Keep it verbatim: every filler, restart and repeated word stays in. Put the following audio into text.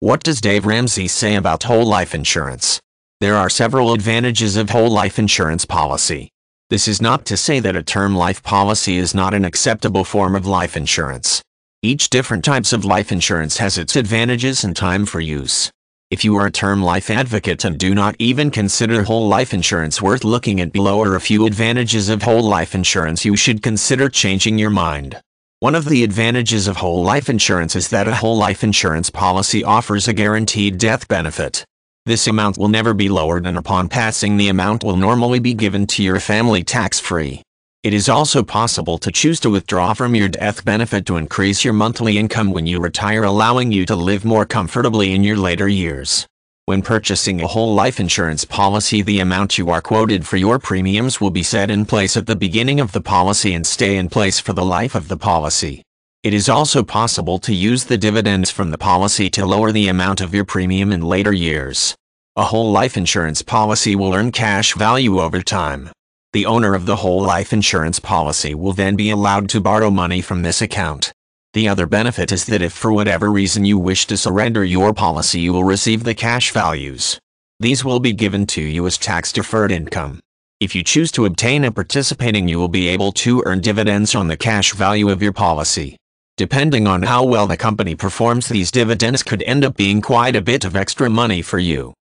What does Dave Ramsey say about whole life insurance? There are several advantages of whole life insurance policy. This is not to say that a term life policy is not an acceptable form of life insurance. Each different types of life insurance has its advantages and time for use. If you are a term life advocate and do not even consider whole life insurance worth looking at, below are a few advantages of whole life insurance you should consider changing your mind. One of the advantages of whole life insurance is that a whole life insurance policy offers a guaranteed death benefit. This amount will never be lowered, and upon passing the amount will normally be given to your family tax-free. It is also possible to choose to withdraw from your death benefit to increase your monthly income when you retire, allowing you to live more comfortably in your later years. When purchasing a whole life insurance policy, the amount you are quoted for your premiums will be set in place at the beginning of the policy and stay in place for the life of the policy. It is also possible to use the dividends from the policy to lower the amount of your premium in later years. A whole life insurance policy will earn cash value over time. The owner of the whole life insurance policy will then be allowed to borrow money from this account. The other benefit is that if for whatever reason you wish to surrender your policy, you will receive the cash values. These will be given to you as tax-deferred income. If you choose to obtain a participating, you will be able to earn dividends on the cash value of your policy. Depending on how well the company performs, these dividends could end up being quite a bit of extra money for you.